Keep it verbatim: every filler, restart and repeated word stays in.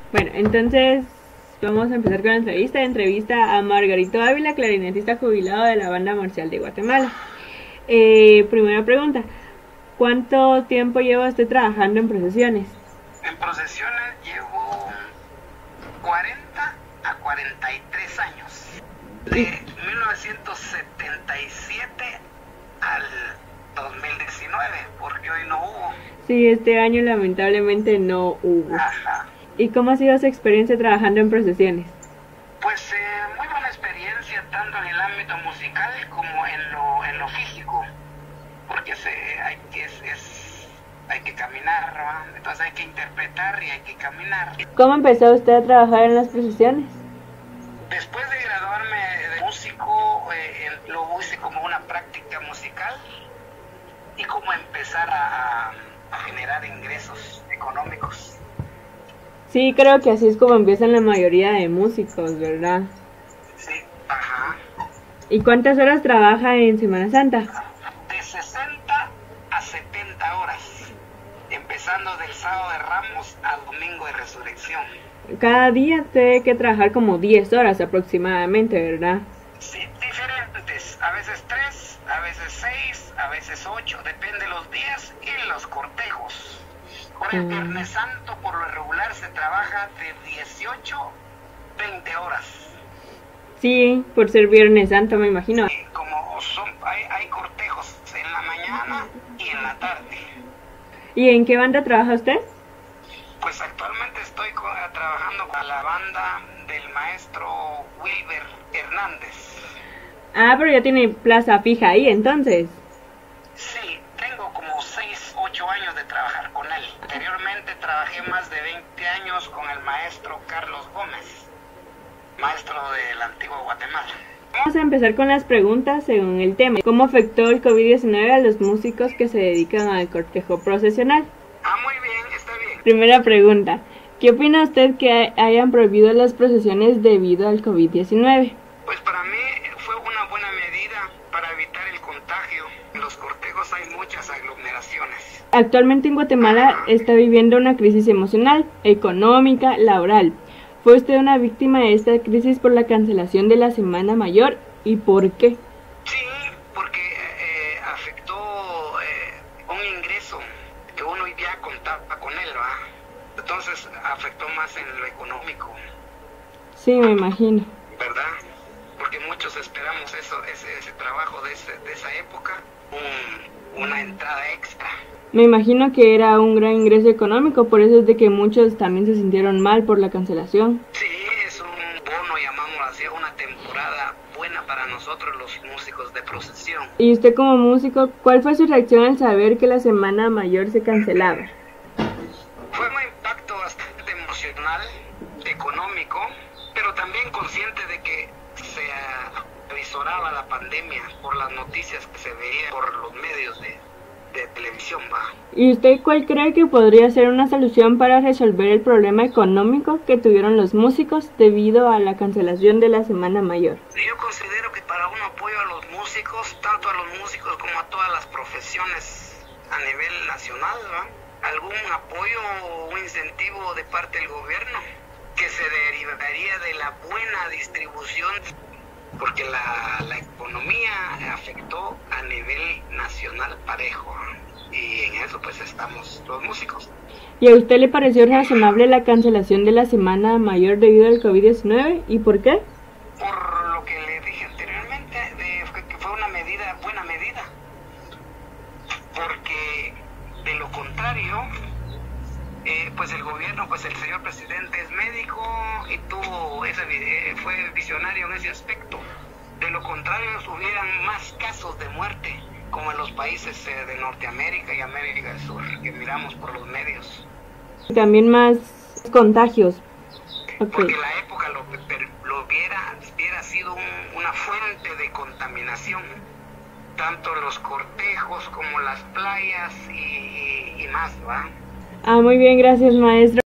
Bueno, entonces vamos a empezar con la entrevista. Entrevista a Margarito Ávila, clarinetista jubilado de la Banda Marcial de Guatemala. Eh, primera pregunta, ¿cuánto tiempo lleva usted trabajando en procesiones? En procesiones llevo cuarenta a cuarenta y tres años. De mil novecientos setenta y siete al dos mil diecinueve, porque hoy no hubo. Sí, este año lamentablemente no hubo. Ajá. ¿Y cómo ha sido su experiencia trabajando en procesiones? Pues eh, muy buena experiencia, tanto en el ámbito musical como en lo, en lo físico, porque se, hay, que, es, es, hay que caminar, ¿no? Entonces hay que interpretar y hay que caminar. ¿Cómo empezó usted a trabajar en las procesiones? Después de graduarme de músico, eh, lo hice como una práctica musical y como empezar a, a generar ingresos económicos. Sí, creo que así es como empiezan la mayoría de músicos, ¿verdad? Sí, ajá. ¿Y cuántas horas trabaja en Semana Santa? De sesenta a setenta horas, empezando del sábado de Ramos al domingo de Resurrección. Cada día tiene que trabajar como diez horas aproximadamente, ¿verdad? Sí, diferentes, a veces tres, a veces seis, a veces ocho, depende de los días y los cortejos. Por el Viernes Santo, por lo regular, se trabaja de dieciocho a veinte horas. Sí, por ser Viernes Santo, me imagino. Sí, como son, hay, hay cortejos en la mañana y en la tarde. ¿Y en qué banda trabaja usted? Pues actualmente estoy con, trabajando con la banda del maestro Wilber Hernández. Ah, pero ya tiene plaza fija ahí, entonces. Sí, tengo como seis, ocho años de trabajar con él. Anteriormente trabajé más de veinte años con el maestro Carlos Gómez, maestro de la antigua Guatemala. Vamos a empezar con las preguntas según el tema. ¿Cómo afectó el COVID diecinueve a los músicos que se dedican al cortejo procesional? Ah, muy bien, está bien. Primera pregunta, ¿qué opina usted que hayan prohibido las procesiones debido al COVID diecinueve? Pues para mí fue una buena medida para evitar el contagio. En los cortejos hay muchas aglomeraciones. Actualmente en Guatemala está viviendo una crisis emocional, económica, laboral. ¿Fue usted una víctima de esta crisis por la cancelación de la Semana Mayor y por qué? Sí, porque eh, afectó eh, un ingreso que uno ya contaba con él, ¿va? Entonces afectó más en lo económico. Sí, me imagino. ¿Verdad? Porque muchos esperamos eso, ese, ese trabajo de, ese, de esa época, un, una entrada extra. Me imagino que era un gran ingreso económico, por eso es de que muchos también se sintieron mal por la cancelación. Sí, es un bono, llamámoslo así, una temporada buena para nosotros los músicos de procesión. Y usted como músico, ¿cuál fue su reacción al saber que la Semana Mayor se cancelaba? Fue un impacto bastante emocional, económico, pero también consciente de que se avisoraba la pandemia por las noticias que se veían por los medios de, de televisión, va. ¿Y usted cuál cree que podría ser una solución para resolver el problema económico que tuvieron los músicos debido a la cancelación de la Semana Mayor? Yo considero que para un apoyo a los músicos, tanto a los músicos como a todas las profesiones a nivel nacional, ¿va? Algún apoyo o un incentivo de parte del gobierno que se derivaría de la buena distribución, porque la, la economía afectó a nivel nacional parejo, y en eso pues estamos los músicos. ¿Y a usted le pareció razonable la cancelación de la Semana Mayor debido al COVID diecinueve? ¿Y por qué? Por lo que le dije anteriormente, de, que fue una medida, buena medida, porque de lo contrario, eh, pues el gobierno, pues el señor presidente es médico y tuvo ese, eh, fue visionario en ese aspecto. De lo contrario, hubieran más casos de muerte, como en los países eh, de Norteamérica y América del Sur, que miramos por los medios. Y también más contagios. Okay. Porque la época lo, lo hubiera, hubiera sido un, una fuente de contaminación, tanto los cortejos como las playas y, y, y más, ¿va? Ah, muy bien, gracias, maestro.